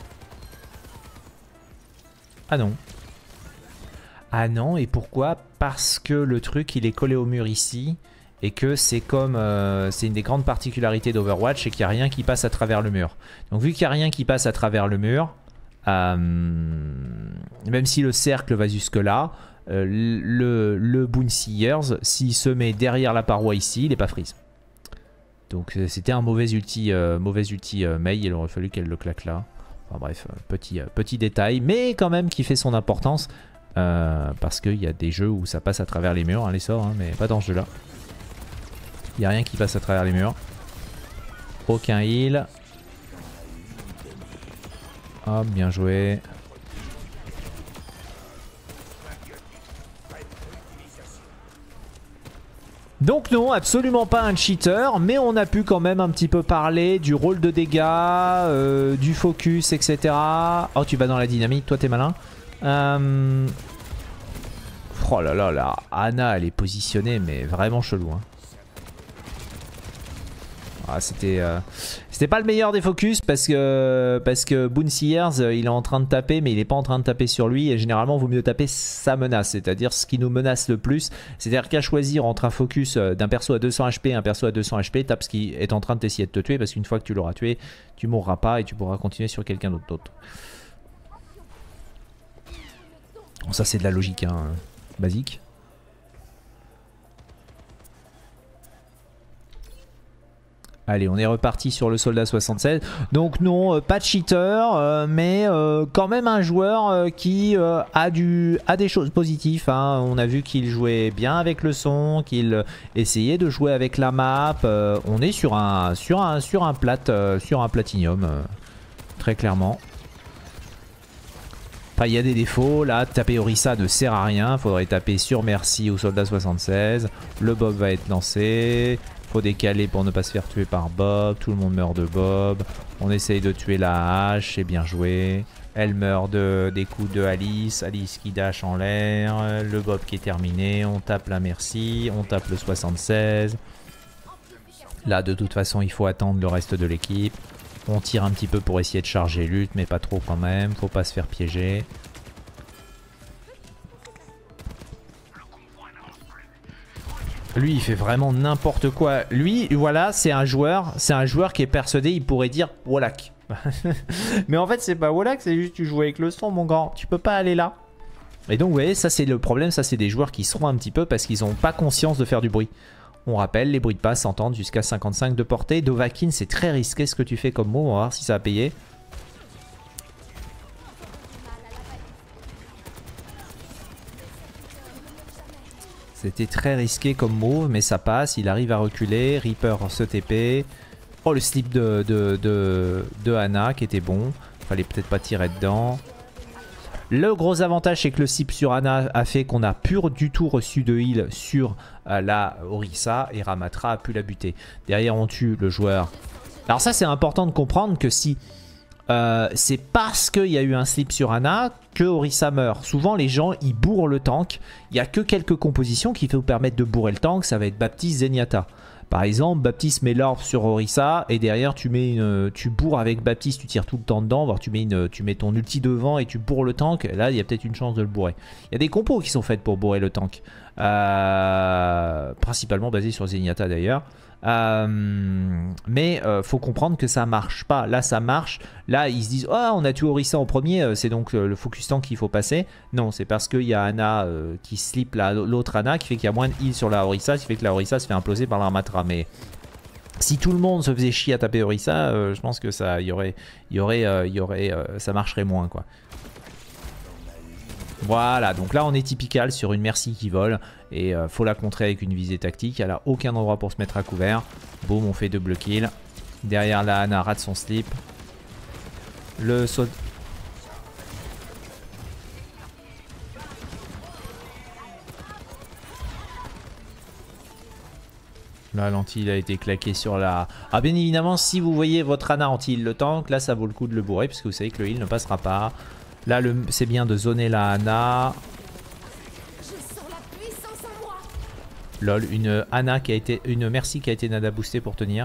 Ah non. Ah non, et pourquoi? Parce que le truc il est collé au mur ici. Et que c'est comme... Euh, c'est une des grandes particularités d'Overwatch, c'est qu'il n'y a rien qui passe à travers le mur. Donc vu qu'il n'y a rien qui passe à travers le mur, euh, même si le cercle va jusque là, Euh, le, le Boonseers, s'il se met derrière la paroi ici, il n'est pas freeze. Donc c'était un mauvais ulti, euh, mauvais ulti euh, Mei, il aurait fallu qu'elle le claque là. Enfin bref, petit, petit détail, mais quand même qui fait son importance. Euh, parce qu'il y a des jeux où ça passe à travers les murs, hein, les sorts, hein, mais pas dans ce jeu-là. Il n'y a rien qui passe à travers les murs. Aucun heal. Hop, bien joué. Donc non, absolument pas un cheater, mais on a pu quand même un petit peu parler du rôle de dégâts, euh, du focus, et cetera. Oh, tu vas dans la dynamique, toi t'es malin. Euh... Oh là là là, Ana elle est positionnée, mais vraiment chelou. Hein. Ah, c'était euh, c'était pas le meilleur des focus parce que parce que Boon Seers euh, il est en train de taper mais il est pas en train de taper sur lui et généralement il vaut mieux taper sa menace, c'est-à-dire ce qui nous menace le plus, c'est-à-dire qu'à choisir entre un focus d'un perso à deux cents H P et un perso à deux cents H P, tape ce qui est en train de t'essayer de te tuer parce qu'une fois que tu l'auras tué, tu mourras pas et tu pourras continuer sur quelqu'un d'autre. Bon, ça c'est de la logique hein, basique. Allez, on est reparti sur le soldat soixante-seize. Donc non, euh, pas de cheater, euh, mais euh, quand même un joueur euh, qui euh, a, du, a des choses positives. Hein. On a vu qu'il jouait bien avec le son, qu'il euh, essayait de jouer avec la map. Euh, on est sur un, sur un, sur un, plat, euh, sur un platinium, euh, très clairement. Enfin, il y a des défauts. Là, taper Orisa ne sert à rien. Il faudrait taper sur Merci au soldat soixante-seize. Le Bob va être lancé. Faut décaler pour ne pas se faire tuer par Bob. Tout le monde meurt de Bob. On essaye de tuer la hache. C'est bien joué. Elle meurt de, des coups de Alice. Alice qui dash en l'air. Le Bob qui est terminé. On tape la Merci. On tape le soixante-seize. Là, de toute façon, il faut attendre le reste de l'équipe. On tire un petit peu pour essayer de charger lutte, mais pas trop quand même. Faut pas se faire piéger. Lui, il fait vraiment n'importe quoi. Lui, voilà, c'est un joueur, c'est un joueur qui est persuadé, il pourrait dire Wallach. Mais en fait, c'est pas Wallach, c'est juste tu joues avec le son, mon grand. Tu peux pas aller là. Et donc, vous voyez, ça c'est le problème. Ça, c'est des joueurs qui seront un petit peu parce qu'ils n'ont pas conscience de faire du bruit. On rappelle, les bruits de passe s'entendent jusqu'à cinquante-cinq de portée. Dovahkiin, c'est très risqué ce que tu fais comme mot. On va voir si ça a payé. C'était très risqué comme move, mais ça passe. Il arrive à reculer. Reaper se T P. Oh, le slip de, de, de, de Ana qui était bon. Fallait peut-être pas tirer dedans. Le gros avantage, c'est que le slip sur Ana a fait qu'on n'a plus du tout reçu de heal sur euh, la Orisa. Et Ramatra a pu la buter. Derrière, on tue le joueur. Alors ça, c'est important de comprendre que si... Euh, c'est parce qu'il y a eu un slip sur Ana que Orisa meurt. Souvent les gens ils bourrent le tank. Il n'y a que quelques compositions qui vous permettre de bourrer le tank. Ça va être Baptiste, Zenyatta. Par exemple, Baptiste met l'orbe sur Orisa et derrière tu mets une, tu bourres avec Baptiste, tu tires tout le temps dedans, voire tu mets, une, tu mets ton ulti devant et tu bourres le tank. Là il y a peut-être une chance de le bourrer. Il y a des compos qui sont faites pour bourrer le tank. Euh, principalement basés sur Zenyatta d'ailleurs. Euh, mais euh, faut comprendre que ça marche pas. Là ça marche. Là ils se disent oh on a tué Orisa en premier, c'est donc euh, le focus tank qu'il faut passer. Non, c'est parce qu'il y a Ana euh, qui slip l'autre Ana qui fait qu'il y a moins de heal sur la Orisa, qui fait que la Orisa se fait imploser par l'Armatra. Mais si tout le monde se faisait chier à taper Orisa, euh, je pense que ça y aurait, y aurait, euh, y aurait euh, ça marcherait moins quoi. Voilà, donc là on est typical sur une Merci qui vole et euh, faut la contrer avec une visée tactique. Elle a aucun endroit pour se mettre à couvert. Boum, on fait double kill. Derrière la Ana rate son slip. Le saut. Là l'anti a été claqué sur la... Ah bien évidemment si vous voyez votre Ana anti-heal le tank, là ça vaut le coup de le bourrer puisque vous savez que le heal ne passera pas. Là, c'est bien de zoner la Ana. Lol, une Ana qui a été, une Merci qui a été nada boostée pour tenir.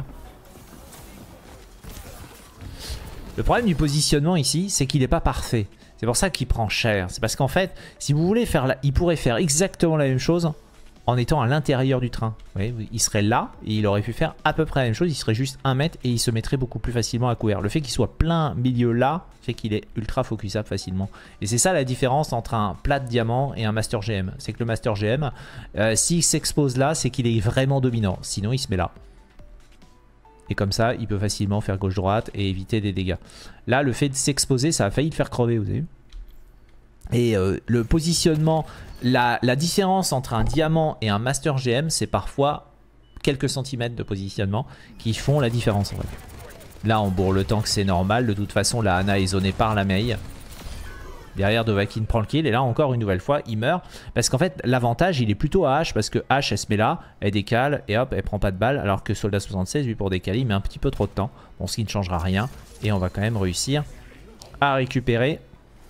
Le problème du positionnement ici, c'est qu'il n'est pas parfait. C'est pour ça qu'il prend cher. C'est parce qu'en fait, si vous voulez faire, la, il pourrait faire exactement la même chose en étant à l'intérieur du train. Vous voyez, il serait là et il aurait pu faire à peu près la même chose. Il serait juste un mètre et il se mettrait beaucoup plus facilement à couvert. Le fait qu'il soit plein milieu là fait qu'il est ultra focusable facilement. Et c'est ça la différence entre un plat de diamant et un Master G M. C'est que le Master G M, euh, s'il s'expose là, c'est qu'il est vraiment dominant. Sinon, il se met là. Et comme ça, il peut facilement faire gauche-droite et éviter des dégâts. Là, le fait de s'exposer, ça a failli le faire crever, vous avez vu. Et euh, le positionnement, la, la différence entre un diamant et un Master G M, c'est parfois quelques centimètres de positionnement qui font la différence. En fait. Là, on bourre le tank, c'est normal. De toute façon, la Ana est zonée par la Mei. Derrière, Dovahkiin prend le kill. Et là, encore une nouvelle fois, il meurt. Parce qu'en fait, l'avantage, il est plutôt à H. Parce que H, elle se met là, elle décale. Et hop, elle prend pas de balle. Alors que Soldat soixante-seize, lui, pour décaler, il met un petit peu trop de temps. Bon, ce qui ne changera rien. Et on va quand même réussir à récupérer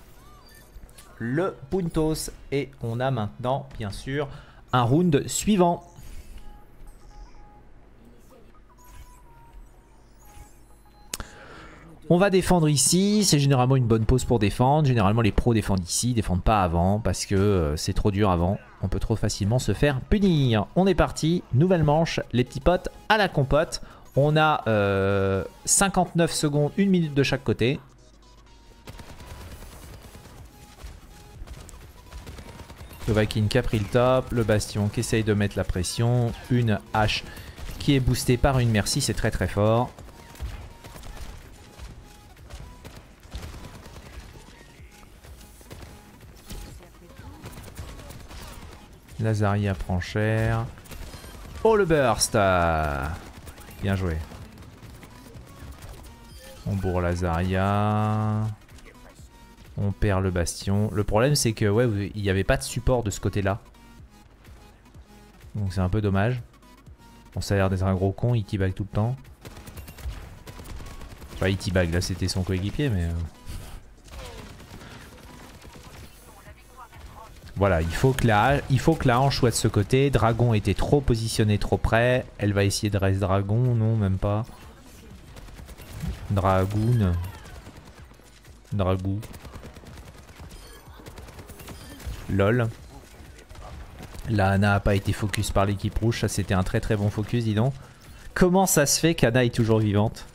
le Puntos. Et on a maintenant, bien sûr, un round suivant. On va défendre ici, c'est généralement une bonne pause pour défendre. Généralement les pros défendent ici, défendent pas avant parce que euh, c'est trop dur avant. On peut trop facilement se faire punir. On est parti, nouvelle manche, les petits potes à la compote. On a euh, cinquante-neuf secondes, une minute de chaque côté. Dovahkiin qui a pris le top, le Bastion qui essaye de mettre la pression. Une hache qui est boostée par une Mercy, c'est très très fort. Lazaria prend cher. Oh le burst. Bien joué. On bourre Lazaria. On perd le bastion. Le problème c'est que ouais, il n'y avait pas de support de ce côté là. Donc c'est un peu dommage. Bon, ça a l'air d'être un gros con, il teabag tout le temps. Enfin il teabag, là c'était son coéquipier mais... Voilà, il faut, que la, il faut que la hanche soit de ce côté. Dragon était trop positionné, trop près. Elle va essayer de rester dragon. Non, même pas. Dragoon. Dragou. Lol. La Ana n'a pas été focus par l'équipe rouge. Ça, c'était un très très bon focus, dis donc. Comment ça se fait qu'Ana est toujours vivante?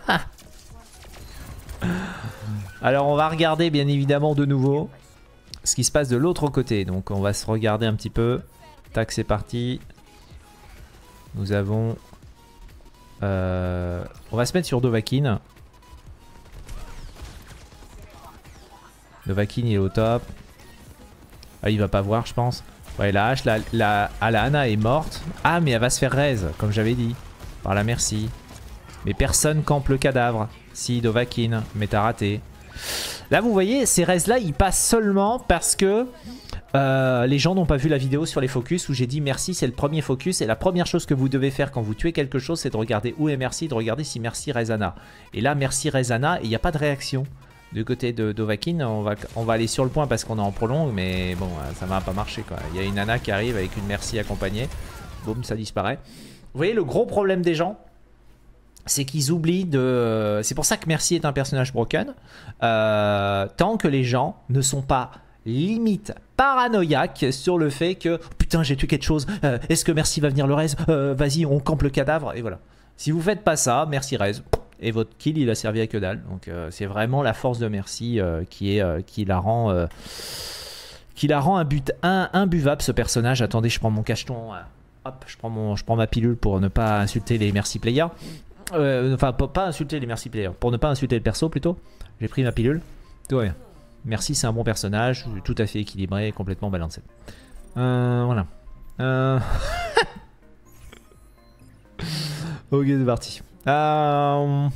Alors, on va regarder, bien évidemment, de nouveau ce qui se passe de l'autre côté. Donc on va se regarder un petit peu. Tac, c'est parti. Nous avons... Euh, on va se mettre sur Dovahkiin. Dovahkiin il est au top. Ah, il va pas voir je pense. Ouais, la hache, la, la, ah, la Ana est morte. Ah mais elle va se faire raise, comme j'avais dit. Par la Mercy. Mais personne campe le cadavre. Si, Dovahkiin, mais t'as raté. Là vous voyez, ces raises là ils passent seulement parce que euh, les gens n'ont pas vu la vidéo sur les focus où j'ai dit merci, c'est le premier focus et la première chose que vous devez faire quand vous tuez quelque chose c'est de regarder où est Mercy, de regarder si Mercy raise Ana. Et là Mercy raise Ana et il n'y a pas de réaction du côté de Dovahkiin. On va, on va aller sur le point parce qu'on est en prolongue mais bon ça va pas marcher quoi. Il y a une Ana qui arrive avec une Mercy accompagnée, boum ça disparaît. Vous voyez le gros problème des gens, c'est qu'ils oublient de... C'est pour ça que Mercy est un personnage broken. Euh, tant que les gens ne sont pas limite paranoïaques sur le fait que oh, putain j'ai tué quelque chose, euh, est-ce que Mercy va venir le raise, euh, vas-y on campe le cadavre et voilà. Si vous faites pas ça, Mercy raise et votre kill il a servi à que dalle. Donc euh, c'est vraiment la force de Mercy euh, qui, est, euh, qui la rend... Euh, qui la rend un but un, imbuvable ce personnage. Attendez je prends mon cacheton, euh, hop je prends, mon, je prends ma pilule pour ne pas insulter les Mercy players. Euh, enfin, pas, pas insulter les Mercy players. Pour ne pas insulter le perso plutôt. J'ai pris ma pilule. Tout va bien. Mercy, c'est un bon personnage. Tout à fait équilibré, complètement balancé. Euh, voilà. Euh... ok, c'est parti. Euh...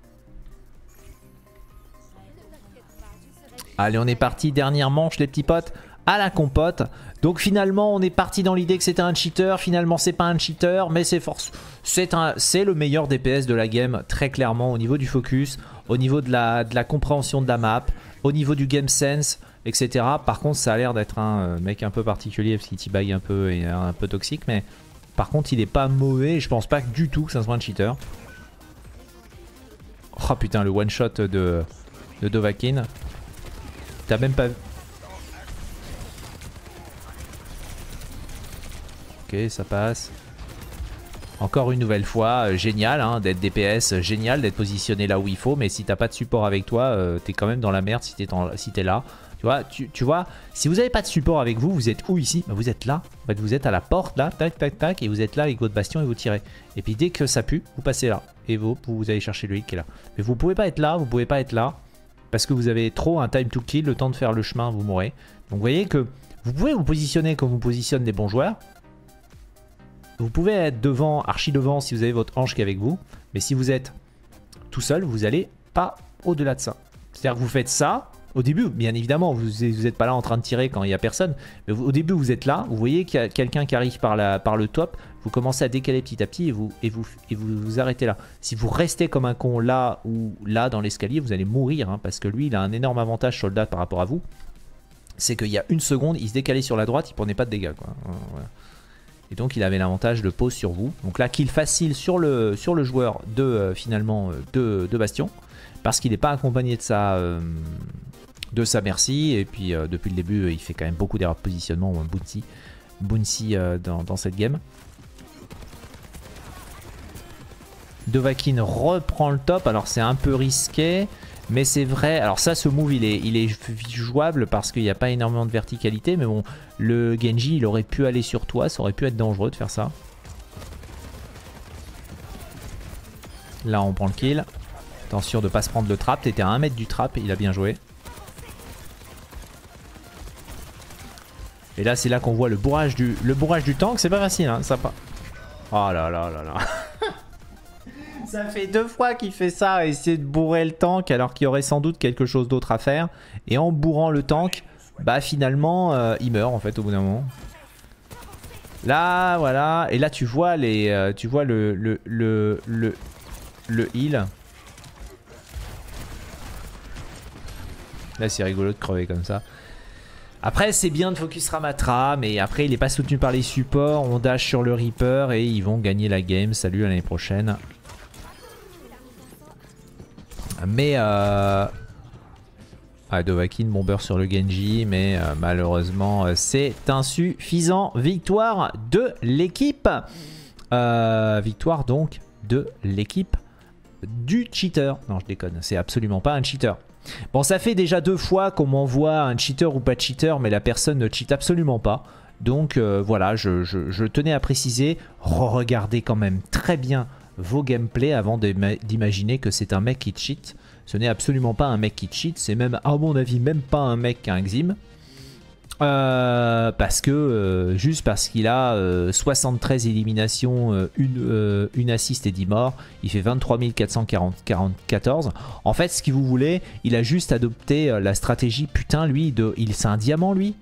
Allez, on est parti. Dernière manche, les petits potes. À la compote. Donc finalement on est parti dans l'idée que c'était un cheater. Finalement c'est pas un cheater mais c'est force. C'est le meilleur D P S de la game très clairement au niveau du focus, au niveau de la, de la compréhension de la map, au niveau du game sense, et cetera. Par contre ça a l'air d'être un mec un peu particulier parce qu'il teabag un peu et un peu toxique. Mais par contre il est pas mauvais. Je pense pas du tout que ça soit un cheater. Oh putain le one shot de, de Dovahkiin. T'as même pas... Ok, ça passe. Encore une nouvelle fois, euh, génial hein, d'être D P S, génial d'être positionné là où il faut. Mais si t'as pas de support avec toi, euh, t'es quand même dans la merde si t'es si t'es là. Tu vois, tu, tu vois, si vous n'avez pas de support avec vous, vous êtes où ici? Bah, vous êtes là. En fait, vous êtes à la porte là, tac, tac, tac, et vous êtes là avec votre bastion et vous tirez. Et puis dès que ça pue, vous passez là. Et vous, vous allez chercher le hit qui est là. Mais vous pouvez pas être là, vous pouvez pas être là. Parce que vous avez trop un time to kill, le temps de faire le chemin, vous mourrez. Donc vous voyez que vous pouvez vous positionner comme vous positionnent des bons joueurs. Vous pouvez être devant, archi devant si vous avez votre ange qui est avec vous. Mais si vous êtes tout seul, vous n'allez pas au-delà de ça. C'est-à-dire que vous faites ça. Au début, bien évidemment, vous n'êtes pas là en train de tirer quand il n'y a personne. Mais vous, au début, vous êtes là. Vous voyez qu'il y a quelqu'un qui arrive par, la, par le top. Vous commencez à décaler petit à petit et vous, et vous, et vous, vous arrêtez là. Si vous restez comme un con là ou là dans l'escalier, vous allez mourir. Hein, parce que lui, il a un énorme avantage soldat par rapport à vous. C'est qu'il y a une seconde, il se décalait sur la droite, il prenait pas de dégâts. Quoi. Voilà. Et donc, il avait l'avantage de pause sur vous. Donc là, kill facile sur le, sur le joueur de, euh, finalement, de, de Bastion. Parce qu'il n'est pas accompagné de sa... Euh, de sa merci, et puis euh, depuis le début euh, il fait quand même beaucoup d'erreurs de positionnement, ou un bouncy, bouncy euh, dans, dans cette game. Dovahkiin reprend le top, alors c'est un peu risqué, mais c'est vrai, alors ça ce move il est, il est jouable parce qu'il n'y a pas énormément de verticalité, mais bon, le Genji il aurait pu aller sur toi, ça aurait pu être dangereux de faire ça. Là on prend le kill, attention de ne pas se prendre le trap, t'étais à un mètre du trap, il a bien joué. Et là, c'est là qu'on voit le bourrage du, le bourrage du tank. C'est pas facile, hein, ça pas. Oh là là là là. Ça fait deux fois qu'il fait ça, essayer de bourrer le tank alors qu'il y aurait sans doute quelque chose d'autre à faire. Et en bourrant le tank, bah finalement, euh, il meurt en fait au bout d'un moment. Là, voilà. Et là, tu vois les, euh, tu vois le, le, le, le, le heal. Là, c'est rigolo de crever comme ça. Après c'est bien de focus Ramatra, mais après il n'est pas soutenu par les supports, on dash sur le Reaper et ils vont gagner la game, salut à l'année prochaine. Mais euh... ah, Dovahkiin bomber sur le Genji, mais euh, malheureusement euh, c'est insuffisant. Victoire de l'équipe, euh, victoire donc de l'équipe du cheater. Non je déconne, c'est absolument pas un cheater. Bon, ça fait déjà deux fois qu'on m'envoie un cheater ou pas de cheater, mais la personne ne cheat absolument pas. Donc euh, voilà, je, je, je tenais à préciser, re-regardez quand même très bien vos gameplays avant d'imaginer que c'est un mec qui cheat. Ce n'est absolument pas un mec qui cheat, c'est même à mon avis même pas un mec qui a un Xim. Euh, parce que euh, juste parce qu'il a euh, soixante-treize éliminations, euh, une, euh, une assist et dix morts, il fait vingt-trois mille quatre cent quarante-quatorze. En fait, ce que vous voulez, il a juste adopté euh, la stratégie. Putain, lui, de, il c'est un diamant, lui.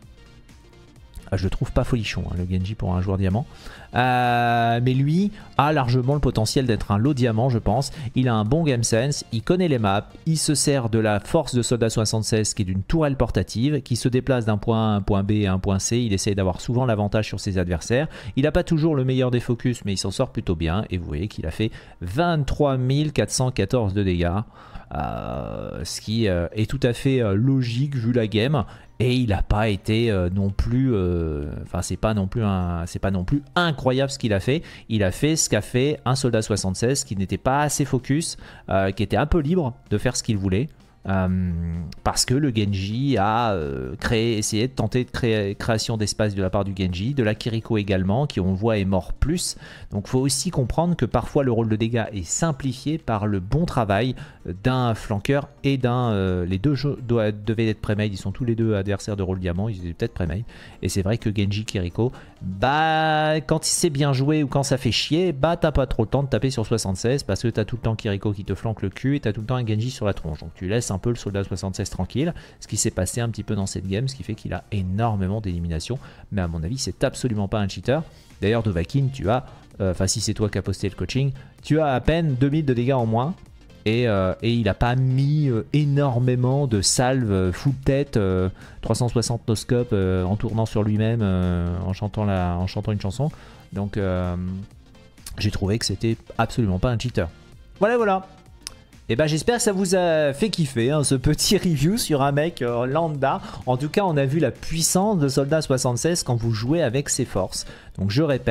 Ah, je le trouve pas folichon, hein, le Genji pour un joueur diamant. Euh, mais lui a largement le potentiel d'être un low diamant, je pense. Il a un bon game sense, il connaît les maps, il se sert de la force de Soldat soixante-seize qui est d'une tourelle portative, qui se déplace d'un point A à un point B à un point C. Il essaie d'avoir souvent l'avantage sur ses adversaires. Il n'a pas toujours le meilleur des focus, mais il s'en sort plutôt bien. Et vous voyez qu'il a fait vingt-trois mille quatre cent quatorze de dégâts. Euh, ce qui euh, est tout à fait euh, logique vu la game. Et il n'a pas été euh, non plus, enfin euh, c'est pas non plus un, c'est pas non plus incroyable ce qu'il a fait. Il a fait ce qu'a fait un Soldat soixante-seize qui n'était pas assez focus, euh, qui était un peu libre de faire ce qu'il voulait. Euh, parce que le Genji a euh, créé, essayé de tenter de créer création d'espace de la part du Genji, de la Kiriko également, qui on voit est mort plus. Donc il faut aussi comprendre que parfois le rôle de dégâts est simplifié par le bon travail d'un flanqueur et d'un... Euh, les deux jeux doivent, devaient être pré-made, ils sont tous les deux adversaires de rôle diamant, ils étaient peut-être pré-made. Et c'est vrai que Genji, Kiriko, bah quand c'est bien joué ou quand ça fait chier, bah t'as pas trop le temps de taper sur soixante-seize parce que t'as tout le temps Kiriko qui te flanque le cul et t'as tout le temps un Genji sur la tronche. Donc tu laisses un peu le Soldat soixante-seize tranquille, ce qui s'est passé un petit peu dans cette game, ce qui fait qu'il a énormément d'éliminations, mais à mon avis c'est absolument pas un cheater. D'ailleurs Dovahkiin, tu as, enfin euh, si c'est toi qui as posté le coaching, tu as à peine deux mille de dégâts en moins, et, euh, et il n'a pas mis euh, énormément de salves euh, full tête, euh, trois cent soixante no-scope euh, en tournant sur lui-même, euh, en, chantant la, en chantant une chanson, donc euh, j'ai trouvé que c'était absolument pas un cheater. Voilà voilà. Et ben j'espère que ça vous a fait kiffer hein, ce petit review sur un mec euh, lambda. En tout cas on a vu la puissance de Soldat soixante-seize quand vous jouez avec ses forces. Donc je répète,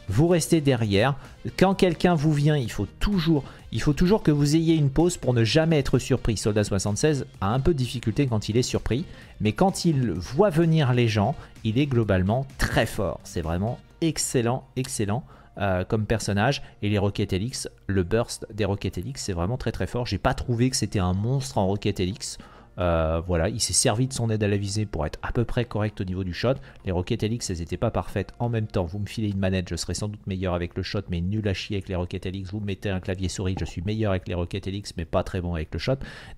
vous restez derrière. Quand quelqu'un vous vient, il faut toujours, il faut toujours que vous ayez une pause pour ne jamais être surpris. Soldat soixante-seize a un peu de difficulté quand il est surpris, mais quand il voit venir les gens, il est globalement très fort. C'est vraiment excellent, excellent euh, comme personnage. Et les Rocket Helix, le burst des Rocket Helix, c'est vraiment très très fort. J'ai pas trouvé que c'était un monstre en Rocket Helix. Euh, voilà, il s'est servi de son aide à la visée pour être à peu près correct au niveau du shot. Les Rocket Helix, elles n'étaient pas parfaites. En même temps, vous me filez une manette, je serais sans doute meilleur avec le shot, mais nul à chier avec les Rocket Helix. Vous me mettez un clavier souris, je suis meilleur avec les Rocket Helix, mais pas très bon avec le shot.